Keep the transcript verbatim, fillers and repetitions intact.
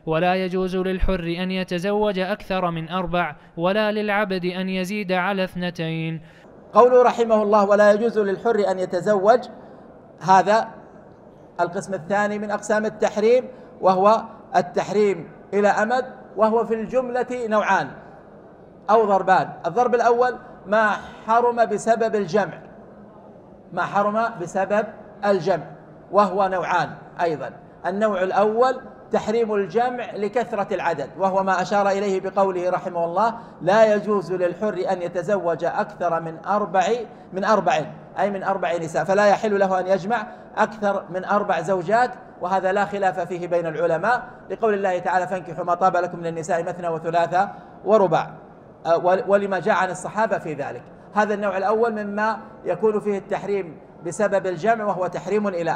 ولا يجوز للحر أن يتزوج أكثر من أربع، ولا للعبد أن يزيد على اثنتين. قوله رحمه الله ولا يجوز للحر أن يتزوج، هذا القسم الثاني من أقسام التحريم، وهو التحريم إلى أمد، وهو في الجملة نوعان أو ضربان. الضرب الأول ما حرم بسبب الجمع، ما حرم بسبب الجمع وهو نوعان أيضا. النوع الأول تحريم الجمع لكثرة العدد، وهو ما أشار إليه بقوله رحمه الله لا يجوز للحر أن يتزوج أكثر من أربع من أربع أي من أربع نساء، فلا يحل له أن يجمع أكثر من أربع زوجات، وهذا لا خلاف فيه بين العلماء، لقول الله تعالى فانكحوا ما طاب لكم من النساء مثنى وثلاثة ورباع، ولما جاء عن الصحابة في ذلك. هذا النوع الأول مما يكون فيه التحريم بسبب الجمع، وهو تحريم إلى